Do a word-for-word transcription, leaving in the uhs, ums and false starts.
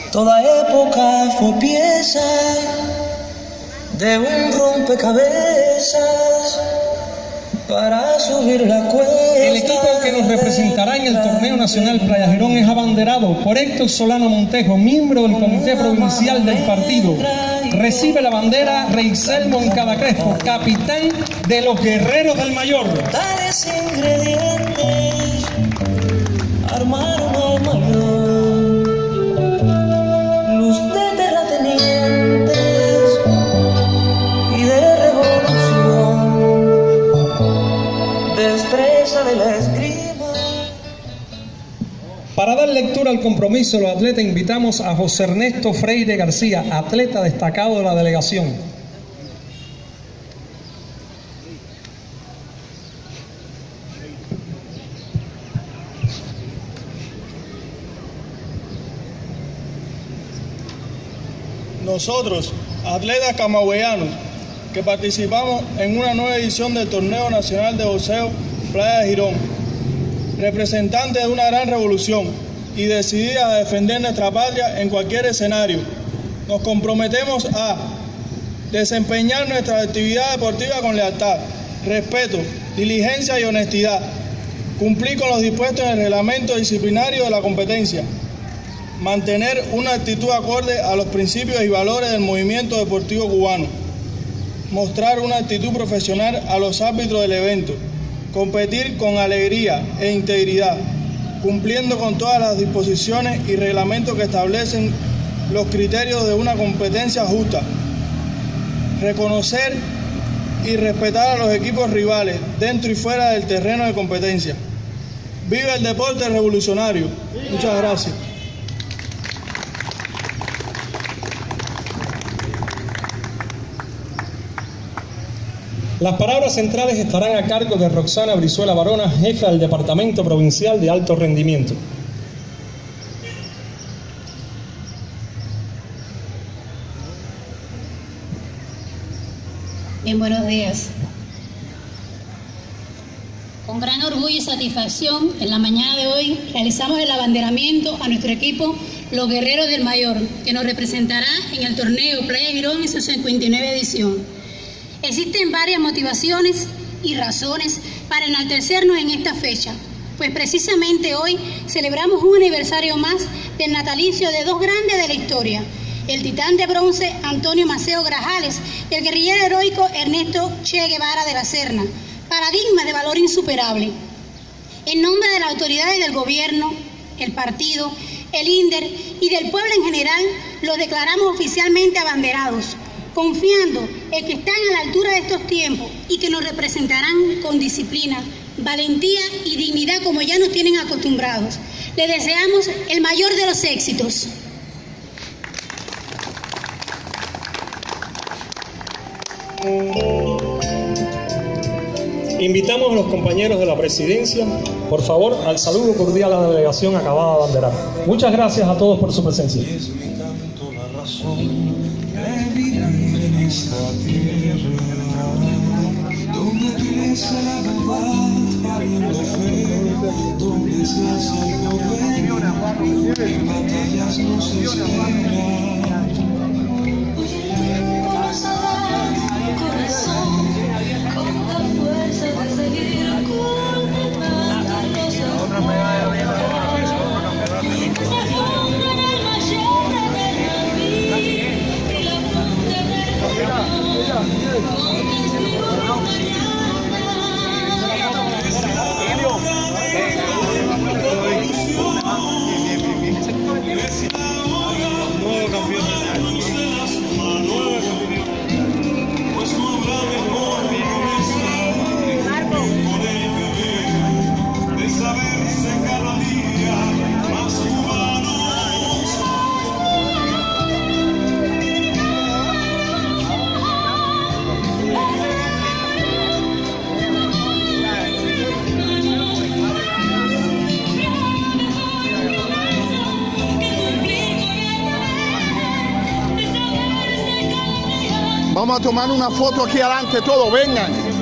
Toda época fue pieza de un rompecabezas para subir la cuesta. El equipo que nos representará en el Torneo Nacional Playa Girón es abanderado por Héctor Solano Montejo, miembro del Comité Provincial del partido. Recibe la bandera Reisel Moncada Crespo, capitán de los Guerreros del Mayor. Tales ingredientes armaron al mayor, luz de terratenientes y de revolución, destreza de la esgrima. Para dar lectura al compromiso de los atletas, invitamos a José Ernesto Freire García, atleta destacado de la delegación. Nosotros, atletas camagüeyanos, que participamos en una nueva edición del Torneo Nacional de Boxeo Playa Girón, representantes de una gran revolución y decididas a defender nuestra patria en cualquier escenario, nos comprometemos a desempeñar nuestra actividad deportiva con lealtad, respeto, diligencia y honestidad, cumplir con los dispuestos en el reglamento disciplinario de la competencia, mantener una actitud acorde a los principios y valores del movimiento deportivo cubano, mostrar una actitud profesional a los árbitros del evento, competir con alegría e integridad, cumpliendo con todas las disposiciones y reglamentos que establecen los criterios de una competencia justa, reconocer y respetar a los equipos rivales dentro y fuera del terreno de competencia. ¡Viva el deporte revolucionario! Muchas gracias. Las palabras centrales estarán a cargo de Roxana Brizuela Barona, jefa del Departamento Provincial de Alto Rendimiento. Bien, buenos días. Con gran orgullo y satisfacción, en la mañana de hoy realizamos el abanderamiento a nuestro equipo, los Guerreros del Mayor, que nos representará en el torneo Playa Girón en su cincuenta y nueve edición. Existen varias motivaciones y razones para enaltecernos en esta fecha, pues precisamente hoy celebramos un aniversario más del natalicio de dos grandes de la historia, el titán de bronce Antonio Maceo Grajales y el guerrillero heroico Ernesto Che Guevara de la Serna, paradigma de valor insuperable. En nombre de las autoridades del gobierno, el partido, el INDER y del pueblo en general, los declaramos oficialmente abanderados, confiando en que están a la altura de estos tiempos y que nos representarán con disciplina, valentía y dignidad como ya nos tienen acostumbrados. Les deseamos el mayor de los éxitos. Invitamos a los compañeros de la presidencia, por favor, al saludo cordial a la delegación acabada de abanderar. Muchas gracias a todos por su presencia. Esta tierra donde crece la verdad, pariendo fe, donde se hace el poder, en batallas no se espera. Vamos a dar corazón con la fuerza de seguir condenando los Vamos a tomar una foto aquí adelante todos, vengan.